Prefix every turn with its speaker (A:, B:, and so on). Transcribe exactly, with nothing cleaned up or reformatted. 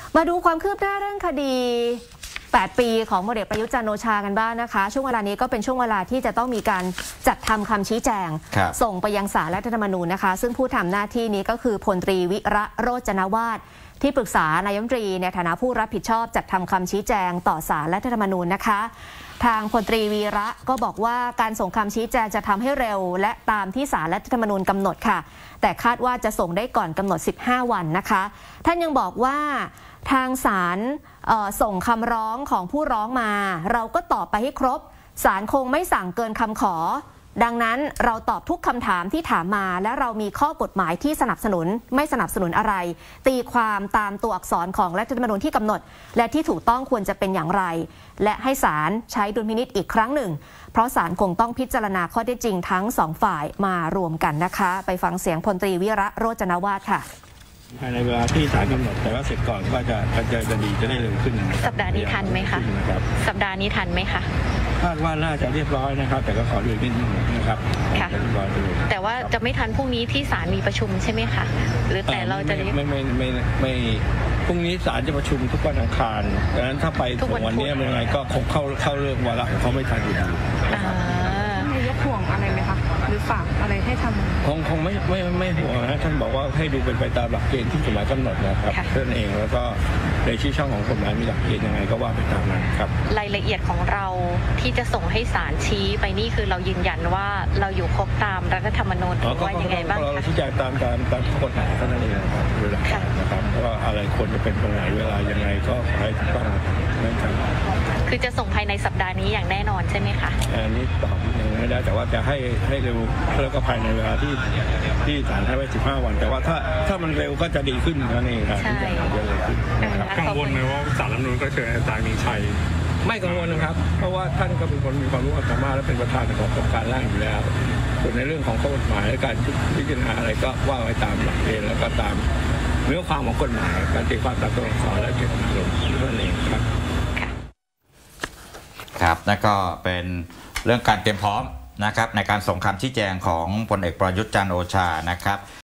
A: มาดูความคืบหน้าเรื่องคดีแปดปีของพลเอกประยุทธ์จันทร์โอชากันบ้างนะคะช่วงเวลานี้ก็เป็นช่วงเวลาที่จะต้องมีการจัดทำคำชี้แจงส่งไปยังศาลรัฐธรรมนูญนะคะซึ่งผู้ทำหน้าที่นี้ก็คือพลตรีวิระโรจนวาทที่ปรึกษานายกรัฐมนตรีในฐานะผู้รับผิดชอบจัดทำคำชี้แจงต่อศาลรัฐธรรมนูญนะคะทางพลตรีวีระก็บอกว่าการส่งคำชี้แจงจะทำให้เร็วและตามที่ศาลรัฐธรรมนูญกำหนดค่ะแต่คาดว่าจะส่งได้ก่อนกำหนดสิบห้าวันนะคะท่านยังบอกว่าทางศาลส่งคำร้องของผู้ร้องมาเราก็ตอบไปให้ครบศาลคงไม่สั่งเกินคำขอดังนั้นเราตอบทุกคำถามที่ถามมาและเรามีข้อกฎหมายที่สนับสนุนไม่สนับสนุนอะไรตีความตามตัวอักษรของรัฐธรรมนูญที่กำหนดและที่ถูกต้องควรจะเป็นอย่างไรและให้ศาลใช้ดุลพินิจอีกครั้งหนึ่งเพราะศาลคงต้องพิจารณาข้อเท็จจริงทั้งสองฝ่ายมารวมกันนะคะไปฟังเสียงพลตรีวิระโรจนวาทค่ะ
B: ภายในเวลาที่ศาลกำหนดแต่ว่าเสร็จก่อนก็จะกระจายคดีจะได้เร็วขึ้น
C: สัปดาห์นี้ทันไหมคะสัปดาห์นี้ทันไหมคะ
B: คาดว่าน่าจะเรียบร้อยนะครับแต่ก็ขอดูนิดนึงนะครับ
C: ค่ะแต่ว่าจะไม่ทันพรุ่งนี้ที่ศาลมีประชุมใช่ไหมคะหรือแต่เราจะ
B: ไม่ไม่ไม่ไม่ไม่พรุ่งนี้ศาลจะประชุมทุกวันอังคารดังนั้นถ้าไปถึงวันนี้ยังไงก็คงเข้าเข้าเรื่องวาระเขาไม่ทันอยู่ดี
D: นายกห่วงอะไรไหมคะหรือฝากอะไรให้ทำ
B: คงคงไม่ไม่ไม่ห่วงนะท่านบอกว่าให้ดูเป็นไปตามหลักเกณฑ์ที่กฎหมายกำหนดนะครับเพื่อนเองแล้วก็ในที่ช่องของกฎหมายมีหลักเกณฑ์ยังไงก็ว่าไปตามนั้นครับ
C: รายละเอียดของเราที่จะส่งให้ศาลชี้ไปนี่คือเรายืนยันว่าเราอยู่ครบตามรัฐธรรมนูญหรือว่ายังไงบ้าง
B: คะเราชี้แจงตามตามตามกฎหมายเท่านั้นเองนะครับเวลานะครับว่าอะไรควรจะเป็นตรงไหนเวลายังไงก็ให้ถูกต้องนะครับ
C: คือจะส่งภายในสัปดาห์นี้อย่างแน่นอนใช่ไหมคะ
B: อันนี้ตอบยังไม่ได้แต่ว่าจะให้ให้เร็วแล้วก็ภายในเวลาที่ที่ศาลให้ไว้สิบห้าวันแต่ว่าถ้าถ้ามันเร็วก็จะดีขึ้นนั่นเองครับที่จะเร็วขึ้น
E: กังวลไหมว่าศาลรัฐธรรมนูญก็เชิญอาจารย์มีชัย
B: ไม่กังวลนะครับเพราะว่าท่านก็เป็นคนมีความรู้ความสามารถและเป็นประธานของกรรมการร่างอยู่แล้วส่วนในเรื่องของข้อกฎหมายและการพิจารณาอะไรก็ว่าไว้ตามหลักเกณฑ์แล้วก็ตามเนื้อความของกฎหมายการตีความตามตัวอักษรและเจตนารมณ์นั่นเองครับ
F: ครับนั่นก็เป็นเรื่องการเตรียมพร้อมนะครับในการส่งคำชี้แจงของพลเอกประยุทธ์จันทร์โอชานะครับ